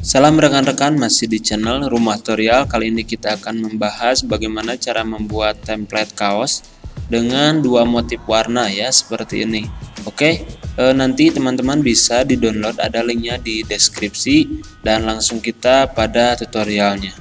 Salam rekan-rekan, masih di channel Rumah Tutorial. Kali ini kita akan membahas bagaimana cara membuat template kaos dengan dua motif warna ya, seperti ini. Oke, nanti teman-teman bisa di-download, ada linknya di deskripsi, dan langsung kita pada tutorialnya.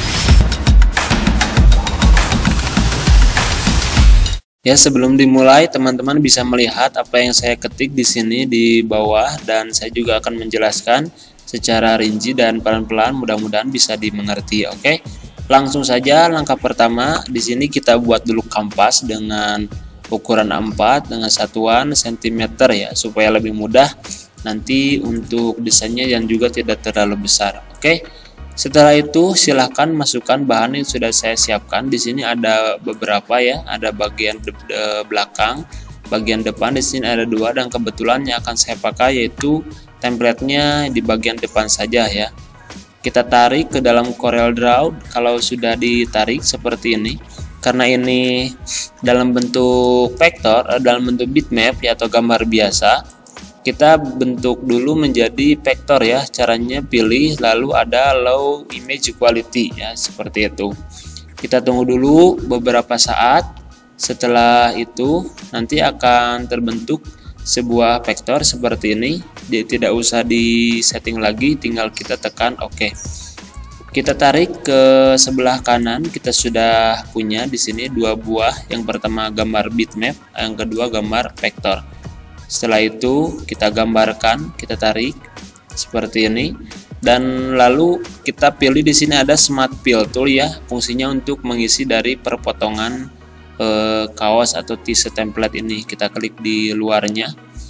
Ya, sebelum dimulai teman-teman bisa melihat apa yang saya ketik di sini di bawah, dan saya juga akan menjelaskan secara rinci dan pelan-pelan, mudah-mudahan bisa dimengerti. Oke, langsung saja. Langkah pertama, di sini kita buat dulu kanvas dengan ukuran A4 dengan satuan cm ya, supaya lebih mudah nanti untuk desainnya dan juga tidak terlalu besar. Oke, setelah itu silahkan masukkan bahan yang sudah saya siapkan. Di sini ada beberapa ya, ada bagian belakang, bagian depan. Di sini ada dua, dan kebetulan yang akan saya pakai yaitu template-nya di bagian depan saja ya. Kita tarik ke dalam Corel Draw. Kalau sudah ditarik seperti ini, karena ini dalam bentuk vektor, dalam bentuk bitmap ya, atau gambar biasa, kita bentuk dulu menjadi vektor ya. Caranya pilih, lalu ada Allow Image Quality ya, seperti itu. Kita tunggu dulu beberapa saat. Setelah itu nanti akan terbentuk sebuah vektor seperti ini. Dia tidak usah di setting lagi, tinggal kita tekan OK. Kita tarik ke sebelah kanan, kita sudah punya di sini dua buah. Yang pertama gambar bitmap, yang kedua gambar vektor. Setelah itu kita gambarkan, kita tarik seperti ini, dan lalu kita pilih di sini ada Smart Fill Tool ya, fungsinya untuk mengisi dari perpotongan kaos atau t-shirt template ini. Kita klik di luarnya,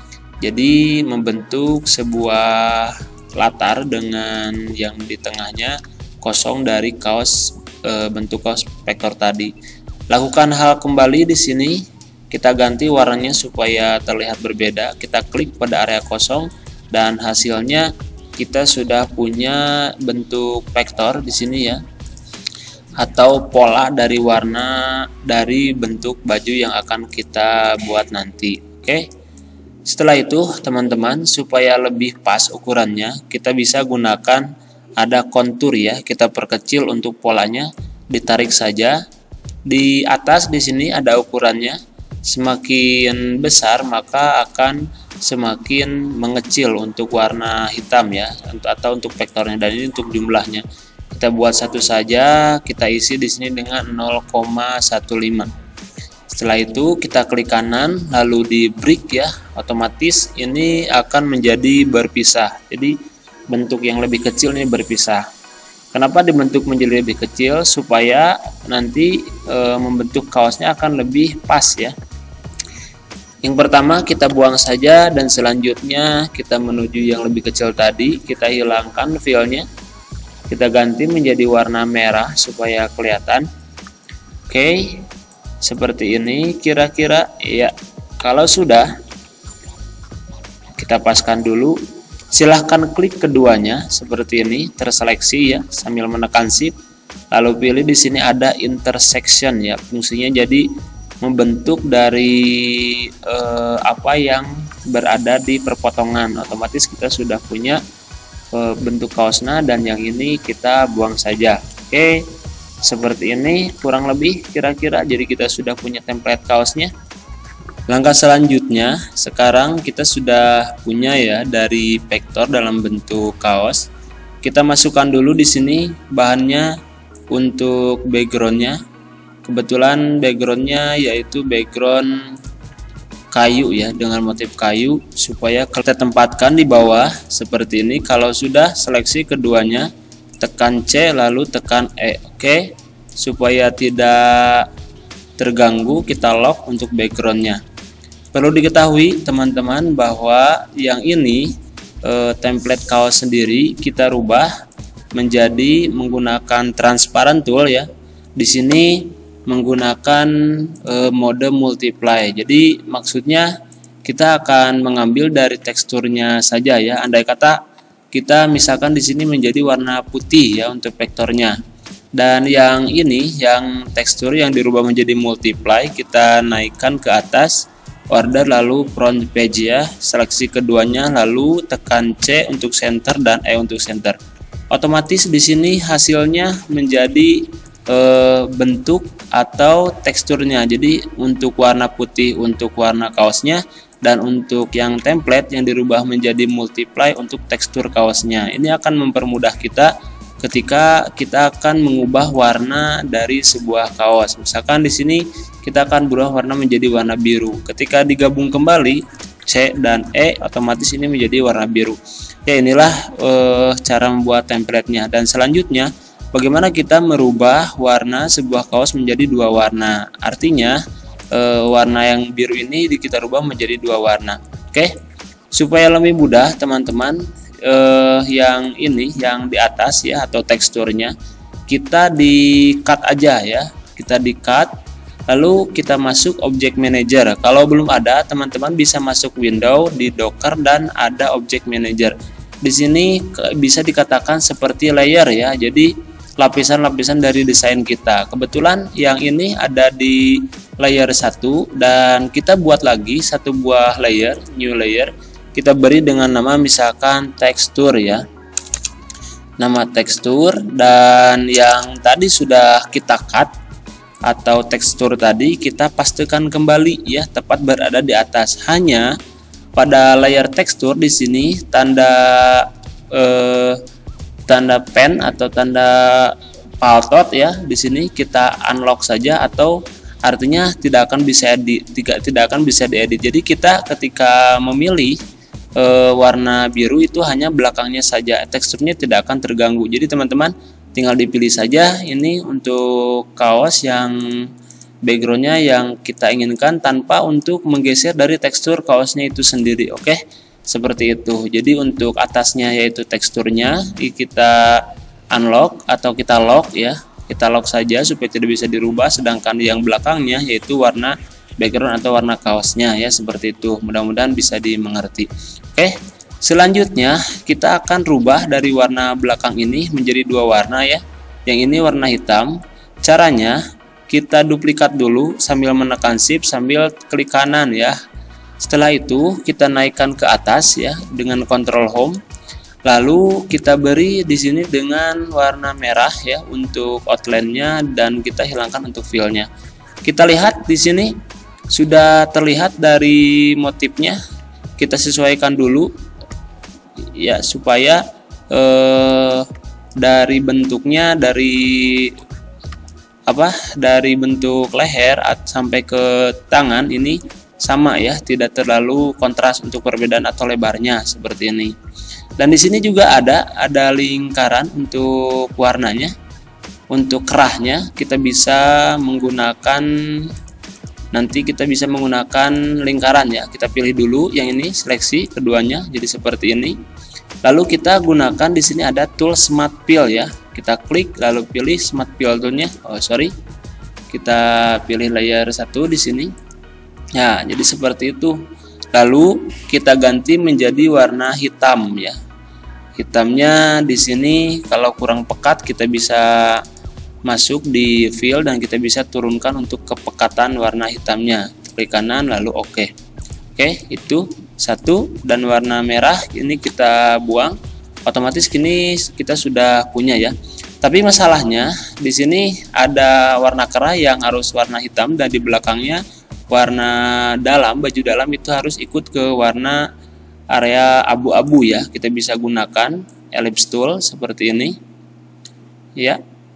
jadi membentuk sebuah latar dengan yang di tengahnya kosong dari kaos, bentuk kaos vektor tadi. Lakukan hal kembali di sini, kita ganti warnanya supaya terlihat berbeda. Kita klik pada area kosong, dan hasilnya kita sudah punya bentuk vektor di sini ya, atau pola dari warna dari bentuk baju yang akan kita buat nanti. Oke, setelah itu teman-teman, supaya lebih pas ukurannya, kita bisa gunakan ada kontur ya. Kita perkecil untuk polanya, ditarik saja. Di atas di sini ada ukurannya, semakin besar maka akan semakin mengecil untuk warna hitam ya, atau untuk vektornya, dan ini untuk jumlahnya. Kita buat satu saja, kita isi di sini dengan 0,15. Setelah itu kita klik kanan, lalu di break ya, otomatis ini akan menjadi berpisah. Jadi bentuk yang lebih kecil ini berpisah. Kenapa dibentuk menjadi lebih kecil? Supaya nanti membentuk kaosnya akan lebih pas ya. Yang pertama kita buang saja, dan selanjutnya kita menuju yang lebih kecil tadi. Kita hilangkan fillnya, kita ganti menjadi warna merah supaya kelihatan. Oke, seperti ini kira-kira ya. Kalau sudah, kita paskan dulu. Silahkan klik keduanya seperti ini, terseleksi ya, sambil menekan shift. Lalu pilih di sini ada intersection ya, fungsinya jadi membentuk dari apa yang berada di perpotongan. Otomatis kita sudah punya bentuk kaosnya, dan yang ini kita buang saja. Oke, seperti ini kurang lebih kira-kira. Jadi kita sudah punya template kaosnya. Langkah selanjutnya, sekarang kita sudah punya ya dari vektor dalam bentuk kaos. Kita masukkan dulu di sini bahannya untuk backgroundnya. Kebetulan backgroundnya yaitu background kayu ya, dengan motif kayu, supaya kita tempatkan di bawah seperti ini. Kalau sudah, seleksi keduanya, tekan C lalu tekan E. Oke, supaya tidak terganggu, kita lock untuk backgroundnya. Perlu diketahui teman-teman bahwa yang ini template kaos sendiri kita rubah menjadi menggunakan transparent tool ya. Di sini menggunakan mode multiply. Jadi maksudnya kita akan mengambil dari teksturnya saja ya. Andai kata kita misalkan di sini menjadi warna putih ya untuk vektornya, dan yang ini yang tekstur yang dirubah menjadi multiply, kita naikkan ke atas, order lalu front page ya. Seleksi keduanya, lalu tekan C untuk center dan E untuk center. otomatis di sini hasilnya menjadi bentuk atau teksturnya. Jadi untuk warna putih untuk warna kaosnya, dan untuk yang template yang dirubah menjadi multiply untuk tekstur kaosnya. Ini akan mempermudah kita ketika kita akan mengubah warna dari sebuah kaos. Misalkan di sini kita akan berubah warna menjadi warna biru. Ketika digabung kembali C dan E, otomatis ini menjadi warna biru. Ya, inilah cara membuat template-nya. Dan selanjutnya, bagaimana kita merubah warna sebuah kaos menjadi dua warna. Artinya warna yang biru ini kita rubah menjadi dua warna. Oke, supaya lebih mudah teman-teman, yang ini yang di atas ya, atau teksturnya kita di cut aja ya, kita di cut, lalu kita masuk object manager. Kalau belum ada, teman-teman bisa masuk window di Docker dan ada object manager. Di sini bisa dikatakan seperti layer ya, jadi lapisan-lapisan dari desain kita. Kebetulan yang ini ada di layer 1, dan kita buat lagi satu buah layer, new layer. Kita beri dengan nama misalkan tekstur ya, nama tekstur, dan yang tadi sudah kita cut atau tekstur tadi kita pastikan kembali ya, tepat berada di atas. Hanya pada layar tekstur di sini tanda pen atau tanda paltot ya, di sini kita unlock saja, atau artinya tidak akan bisa diedit. Jadi kita ketika memilih warna biru itu hanya belakangnya saja, teksturnya tidak akan terganggu. Jadi teman-teman tinggal dipilih saja ini untuk kaos yang backgroundnya yang kita inginkan, tanpa untuk menggeser dari tekstur kaosnya itu sendiri. Oke, seperti itu. Jadi untuk atasnya yaitu teksturnya kita unlock atau kita lock ya, kita lock saja supaya tidak bisa dirubah, sedangkan yang belakangnya yaitu warna background atau warna kaosnya ya, seperti itu. Mudah-mudahan bisa dimengerti. Oke, selanjutnya kita akan rubah dari warna belakang ini menjadi dua warna ya. Yang ini warna hitam. Caranya kita duplikat dulu sambil menekan shift sambil klik kanan ya. Setelah itu kita naikkan ke atas ya dengan control home. Lalu kita beri di sini dengan warna merah ya untuk outline-nya, dan kita hilangkan untuk fill-nya. Kita lihat di sini sudah terlihat dari motifnya. Kita sesuaikan dulu ya, supaya dari bentuknya, dari bentuk leher sampai ke tangan ini sama ya, tidak terlalu kontras untuk perbedaan atau lebarnya seperti ini. Dan di sini juga ada lingkaran untuk warnanya. Untuk kerahnya kita bisa menggunakan, nanti kita bisa menggunakan lingkaran ya. Kita pilih dulu yang ini, seleksi keduanya jadi seperti ini. Lalu kita gunakan di sini ada tool Smart Fill ya. Kita klik lalu pilih Smart Fill toolnya. Kita pilih layer 1 di sini. Ya, jadi seperti itu. Lalu kita ganti menjadi warna hitam ya. Hitamnya di sini kalau kurang pekat kita bisa masuk di fill dan kita bisa turunkan untuk kepekatan warna hitamnya. Klik kanan lalu oke. Oke, itu satu. Dan warna merah ini kita buang. Otomatis kini kita sudah punya ya. Tapi masalahnya di sini ada warna kerah yang harus warna hitam, dan di belakangnya warna dalam, baju dalam itu harus ikut ke warna area abu-abu ya. Kita bisa gunakan ellipse tool seperti ini ya.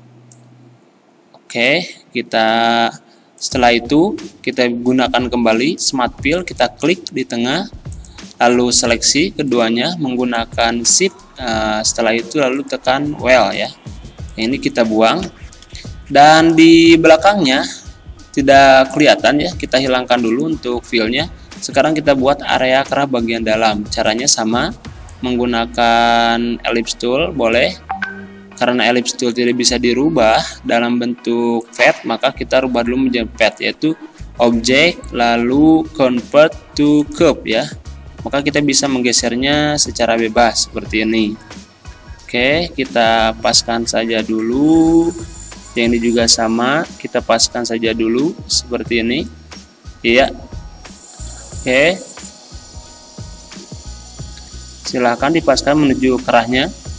Oke, setelah itu kita gunakan kembali Smart Fill, kita klik di tengah lalu seleksi keduanya menggunakan shift. Setelah itu lalu tekan well ya. Ini kita buang, dan di belakangnya tidak kelihatan ya, kita hilangkan dulu untuk fillnya. Sekarang kita buat area kerah bagian dalam. Caranya sama, menggunakan ellipse tool boleh. Karena ellipse tool tidak bisa dirubah dalam bentuk fat, maka kita rubah dulu menjadi fat, yaitu object lalu convert to curve ya. Maka kita bisa menggesernya secara bebas seperti ini. Oke, kita paskan saja dulu. Yang ini juga sama, kita paskan saja dulu seperti ini. Iya. Oke. Silahkan dipaskan menuju kerahnya.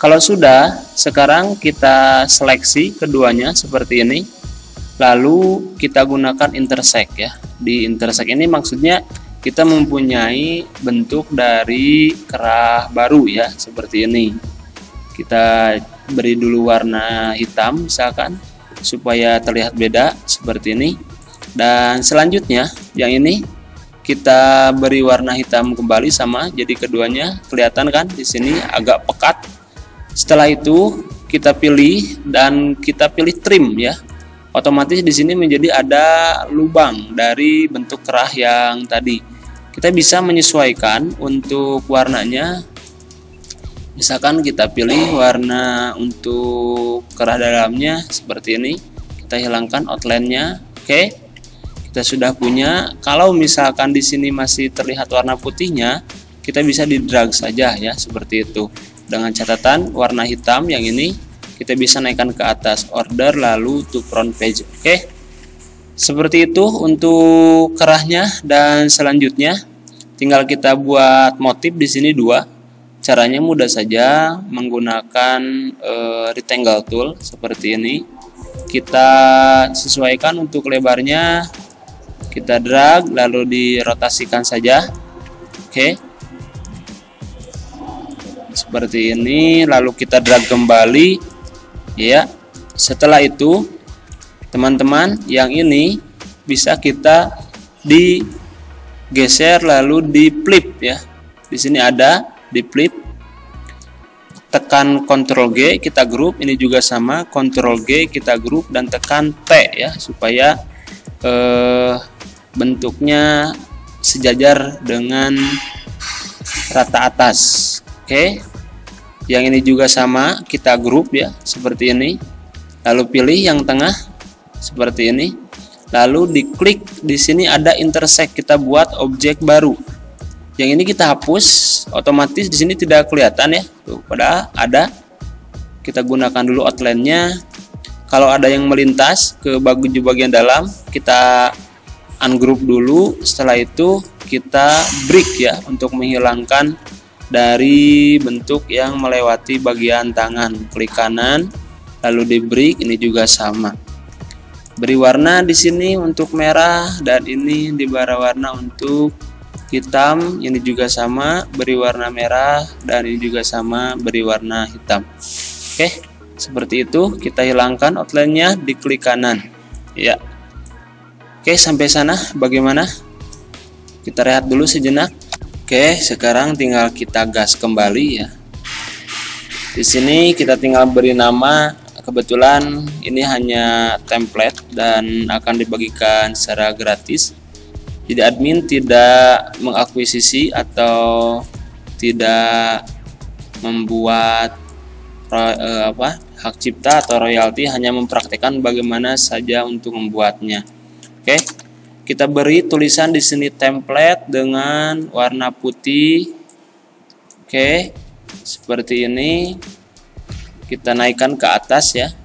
Kalau sudah, sekarang kita seleksi keduanya seperti ini. Lalu kita gunakan intersect ya. Di intersect ini maksudnya kita mempunyai bentuk dari kerah baru ya, seperti ini. Kita beri dulu warna hitam misalkan supaya terlihat beda seperti ini. Dan selanjutnya yang ini kita beri warna hitam kembali sama, jadi keduanya kelihatan kan di sini agak pekat. Setelah itu kita pilih dan kita pilih trim ya. Otomatis di sini menjadi ada lubang dari bentuk kerah yang tadi. Kita bisa menyesuaikan untuk warnanya. Misalkan kita pilih warna untuk kerah dalamnya seperti ini. Kita hilangkan outline-nya. Oke. Kita sudah punya. Kalau misalkan di sini masih terlihat warna putihnya, kita bisa di drag saja ya, seperti itu. Dengan catatan warna hitam yang ini kita bisa naikkan ke atas, order lalu to front page. Oke. Seperti itu untuk kerahnya, dan selanjutnya tinggal kita buat motif di sini dua. Caranya mudah saja, menggunakan rectangle tool seperti ini. Kita sesuaikan untuk lebarnya, kita drag lalu dirotasikan saja. Oke. Seperti ini, lalu kita drag kembali ya. Setelah itu teman-teman, yang ini bisa kita digeser lalu di flip ya. Di sini ada di flip. Tekan Ctrl G kita grup, ini juga sama, Ctrl G kita grup dan tekan T ya, supaya bentuknya sejajar dengan rata atas. Oke. Yang ini juga sama, kita grup ya, seperti ini. Lalu pilih yang tengah seperti ini. Lalu diklik, di sini ada intersect, kita buat objek baru. Yang ini kita hapus, otomatis di sini tidak kelihatan ya. Tuh, padahal ada. Kita gunakan dulu outline-nya. Kalau ada yang melintas ke bagian dalam, kita ungroup dulu. Setelah itu kita break ya, untuk menghilangkan dari bentuk yang melewati bagian tangan. Klik kanan, lalu di break, ini juga sama. Beri warna di sini untuk merah, dan ini diberi warna untuk hitam. Ini juga sama, beri warna merah, dan ini juga sama, beri warna hitam. Oke, seperti itu. Kita hilangkan outline-nya, diklik kanan ya. Oke, sampai sana bagaimana? Kita rehat dulu sejenak. Oke, sekarang tinggal kita gas kembali ya. Di sini kita tinggal beri nama. Kebetulan ini hanya template dan akan dibagikan secara gratis. Jadi admin tidak mengakuisisi atau tidak membuat hak cipta atau royalti, hanya mempraktekkan bagaimana saja untuk membuatnya. Oke, kita beri tulisan di sini template dengan warna putih. Oke, seperti ini. Kita naikkan ke atas ya.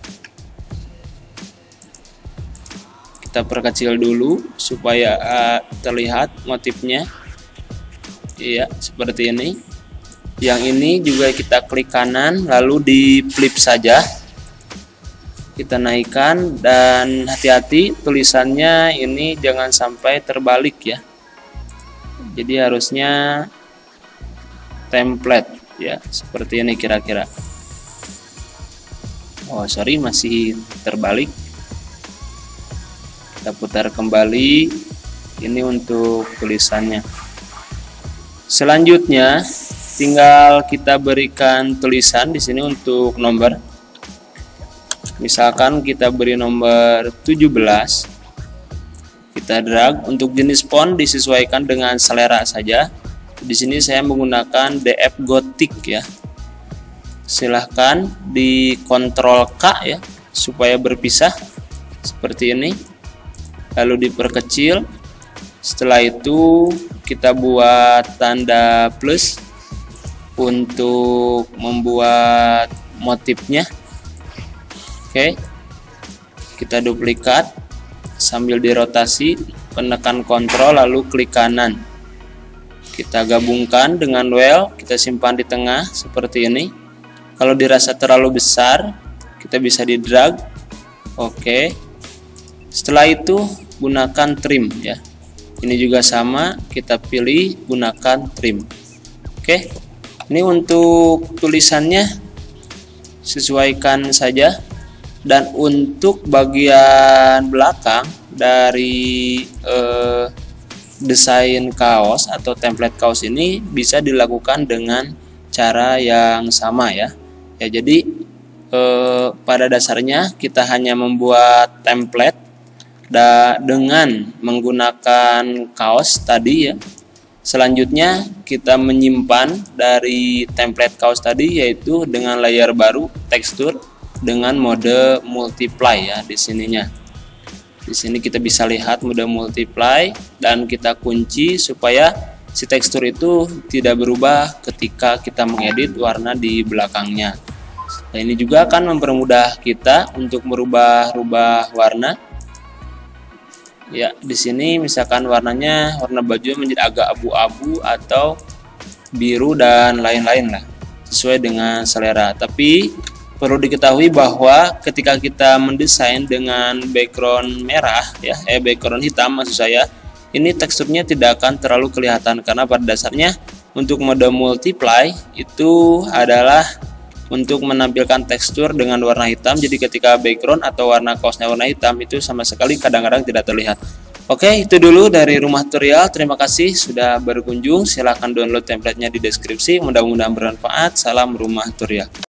Kita perkecil dulu supaya terlihat motifnya. Iya, seperti ini. Yang ini juga kita klik kanan lalu di flip saja. Kita naikkan, dan hati-hati tulisannya ini jangan sampai terbalik ya. Jadi harusnya template ya, seperti ini kira-kira. Oh sorry, masih terbalik. Kita putar kembali. Ini untuk tulisannya. Selanjutnya tinggal kita berikan tulisan di sini untuk nomor. Misalkan kita beri nomor 17. Kita drag. Untuk jenis font disesuaikan dengan selera saja. Di sini saya menggunakan DF Gothic ya. Silahkan di Ctrl K ya, supaya berpisah seperti ini. Lalu diperkecil. Setelah itu kita buat tanda plus untuk membuat motifnya. Oke, kita duplikat sambil dirotasi, penekan Ctrl lalu klik kanan. Kita gabungkan dengan well, kita simpan di tengah seperti ini. Kalau dirasa terlalu besar, kita bisa di drag. Oke. Setelah itu gunakan trim ya. Ini juga sama, kita pilih gunakan trim. Oke. Ini untuk tulisannya sesuaikan saja. Dan untuk bagian belakang dari desain kaos atau template kaos ini bisa dilakukan dengan cara yang sama ya. Jadi pada dasarnya kita hanya membuat template dengan menggunakan kaos tadi ya. Selanjutnya kita menyimpan dari template kaos tadi yaitu dengan layer baru tekstur dengan mode multiply ya di sininya. Di sini kita bisa lihat mode multiply dan kita kunci supaya si tekstur itu tidak berubah ketika kita mengedit warna di belakangnya. Nah, ini juga akan mempermudah kita untuk merubah-rubah warna. Ya, di sini misalkan warnanya warna baju menjadi agak abu-abu atau biru dan lain-lain lah, sesuai dengan selera. Tapi perlu diketahui bahwa ketika kita mendesain dengan background merah ya, background hitam maksud saya, ini teksturnya tidak akan terlalu kelihatan karena pada dasarnya untuk mode multiply itu adalah untuk menampilkan tekstur dengan warna hitam. Jadi ketika background atau warna kaosnya warna hitam itu sama sekali kadang-kadang tidak terlihat. Oke, itu dulu dari Rumah Tutorial. Terima kasih sudah berkunjung. Silahkan download templatenya di deskripsi. Mudah-mudahan bermanfaat. Salam Rumah Tutorial.